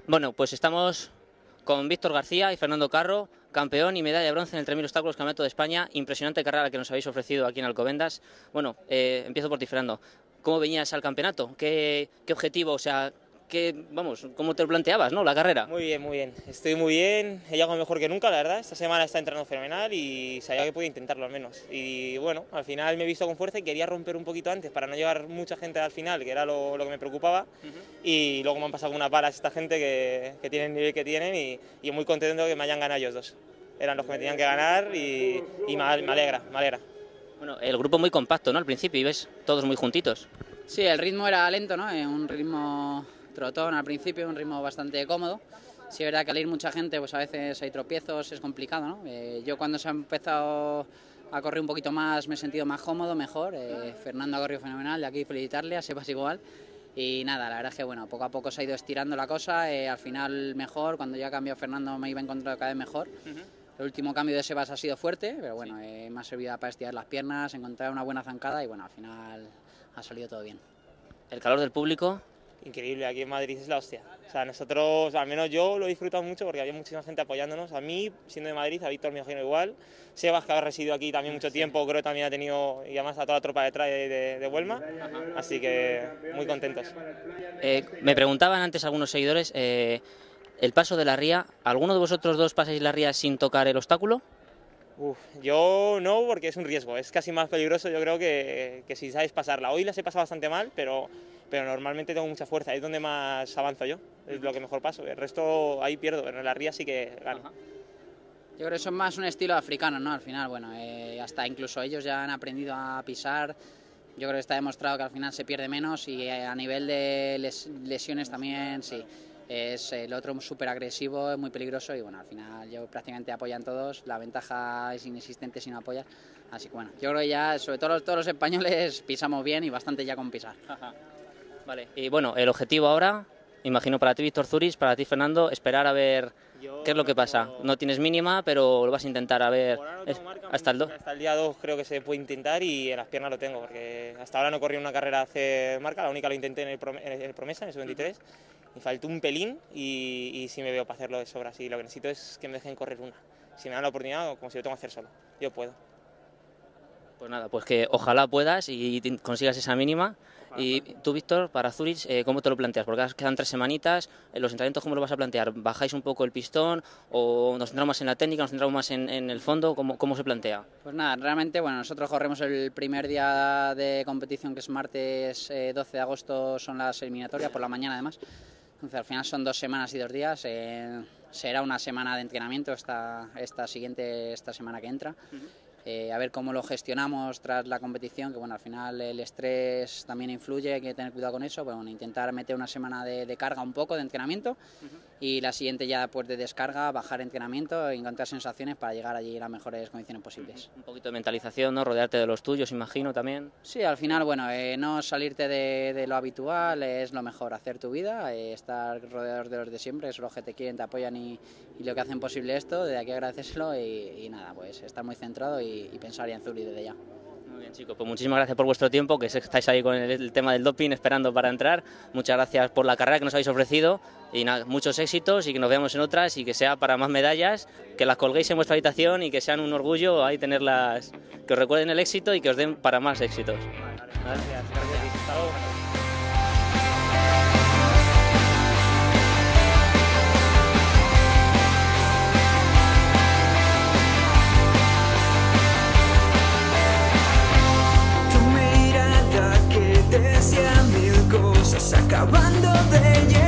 Bueno, pues estamos con Víctor García y Fernando Carro, campeón y medalla de bronce en el 3000 obstáculos Campeonato de España. Impresionante carrera que nos habéis ofrecido aquí en Alcobendas. Bueno, empiezo por ti, Fernando. ¿Cómo venías al campeonato? ¿Qué objetivo, o sea, cómo te lo planteabas, ¿no, la carrera? Muy bien, muy bien. Estoy muy bien, he llegado mejor que nunca, la verdad. Esta semana está entrenando fenomenal y sabía que podía intentarlo al menos. Y bueno, al final me he visto con fuerza y quería romper un poquito antes para no llevar mucha gente al final, que era lo que me preocupaba. Y luego me han pasado unas balas esta gente que tienen el nivel que tienen y muy contento que me hayan ganado ellos dos. Eran los que me tenían que ganar y me alegra. Bueno, el grupo muy compacto, ¿no? Al principio, y ves todos muy juntitos. Sí, el ritmo era lento, ¿no? Un ritmo trotón al principio, un ritmo bastante cómodo. Sí, es verdad que al ir mucha gente, pues a veces hay tropiezos, es complicado, ¿no? Yo cuando se ha empezado a correr un poquito más me he sentido más cómodo, mejor. Fernando ha corrido fenomenal, de aquí felicitarle, a Sebas igual. Y nada, la verdad es que bueno, poco a poco se ha ido estirando la cosa, al final mejor, cuando ya cambió Fernando me iba encontrando cada vez mejor. El último cambio de Sebas ha sido fuerte, pero bueno, me ha servido para estirar las piernas, encontrar una buena zancada y bueno, al final ha salido todo bien. El calor del público. Increíble, aquí en Madrid es la hostia. O sea, nosotros, al menos yo lo he disfrutado mucho porque había muchísima gente apoyándonos. A mí, siendo de Madrid, a Víctor me imagino igual. Sebas, que ha residido aquí también mucho tiempo, creo que también ha tenido, y además a toda la tropa detrás de Huelma. Así que muy contentos. Me preguntaban antes algunos seguidores, el paso de la ría, ¿alguno de vosotros dos pasáis la ría sin tocar el obstáculo? Yo no, porque es un riesgo, es casi más peligroso yo creo que si sabes pasarla. Hoy las he pasado bastante mal, pero normalmente tengo mucha fuerza, es donde más avanzo yo, es lo que mejor paso. El resto ahí pierdo, pero en la ría sí que gano. Yo creo que eso es más un estilo africano, ¿no? Al final, bueno, hasta incluso ellos ya han aprendido a pisar. Yo creo que está demostrado que al final se pierde menos y a nivel de lesiones también, sí. Es el otro súper agresivo, es muy peligroso y bueno, al final yo prácticamente apoyan todos, la ventaja es inexistente si no apoyas, así que bueno, yo creo que ya, sobre todo todos los españoles pisamos bien y bastante ya con pisar. Vale, y bueno, el objetivo ahora, imagino para ti Víctor Zuriz, para ti Fernando, esperar a ver qué es lo que pasa. No tienes mínima, pero lo vas a intentar a ver hasta el 2. Hasta el día 2 creo que se puede intentar y en las piernas lo tengo, porque hasta ahora no corrí una carrera hacer marca, la única lo intenté en el Promesa, en el sub-23. Me faltó un pelín y sí me veo para hacerlo de sobra. Sí, lo que necesito es que me dejen correr una. Si me dan la oportunidad, como si lo tengo que hacer solo. Yo puedo. Pues nada, pues que ojalá puedas y consigas esa mínima. Y tú, Víctor, para Zurich, ¿cómo te lo planteas? Porque quedan 3 semanitas, los entrenamientos, ¿cómo lo vas a plantear? ¿Bajáis un poco el pistón o nos centramos más en la técnica, nos centramos más en el fondo? ¿Cómo se plantea? Pues nada, realmente, bueno, nosotros corremos el primer día de competición, que es martes 12 de agosto, son las eliminatorias, por la mañana además. Entonces, al final son 2 semanas y 2 días, será una semana de entrenamiento esta semana que entra. A ver cómo lo gestionamos tras la competición, que bueno, al final el estrés también influye, hay que tener cuidado con eso, pero bueno, intentar meter una semana de carga un poco de entrenamiento y la siguiente ya pues de descarga, bajar entrenamiento e encontrar sensaciones para llegar allí en las mejores condiciones posibles. Un poquito de mentalización, ¿no? Rodearte de los tuyos, imagino, también. Sí, al final, bueno, no salirte de lo habitual es lo mejor, hacer tu vida, estar rodeados de los de siempre, que son los que te quieren, te apoyan y lo que hacen posible esto, desde aquí agradecérselo y nada, pues estar muy centrado y pensar ya en Zurich desde ya. Muy bien, chicos, pues muchísimas gracias por vuestro tiempo, que sé que estáis ahí con el tema del doping esperando para entrar. Muchas gracias por la carrera que nos habéis ofrecido y nada, muchos éxitos y que nos veamos en otras y que sea para más medallas, que las colguéis en vuestra habitación y que sean un orgullo ahí tenerlas, que os recuerden el éxito y que os den para más éxitos. Gracias. Hasta luego. Decía mil cosas acabando de llegar.